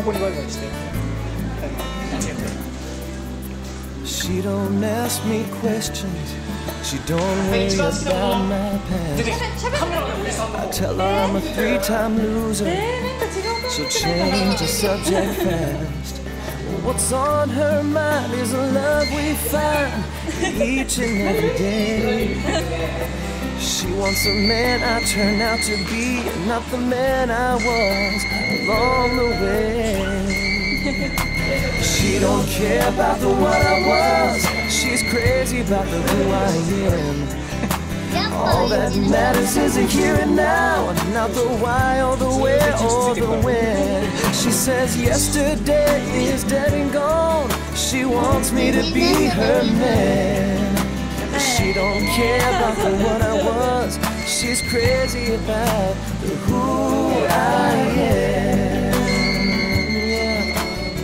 ここにバイバイして。 She don't ask me questions. She don't worry about my past. I tell her I'm a 3-time loser. She'll change the subject fast. What's on her mind is the love we find each and every day. She wants a man I turn out to be, and not the man I was along the way. She don't care about the what I was. She's crazy about the who I am. All that matters is the here and now, not the why or the where or the when. She says yesterday is dead and gone. She wants me to be her man. She don't care about the what I was. She's crazy about the who I am. Yeah.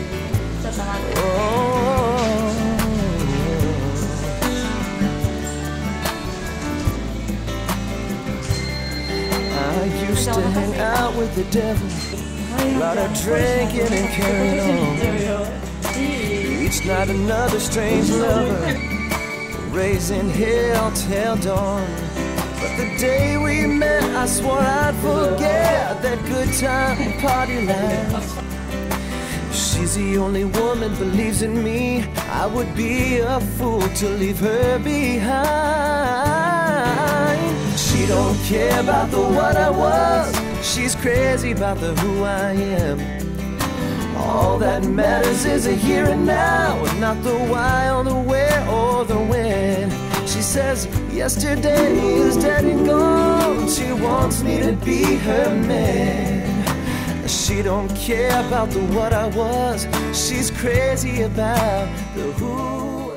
I used to hang out with the devil, a lot of drinking and carrying on. Each night another strange lover, raising hell till dawn. But the day we met, I swore I'd forget that good time party life. She's the only woman believes in me. I would be a fool to leave her behind. She don't care about the what I was. She's crazy about the who I am. All that matters is the here and now, not the why or the where or the when. She says yesterday is dead and gone. She wants me to be her man. She don't care about the what I was. She's crazy about the who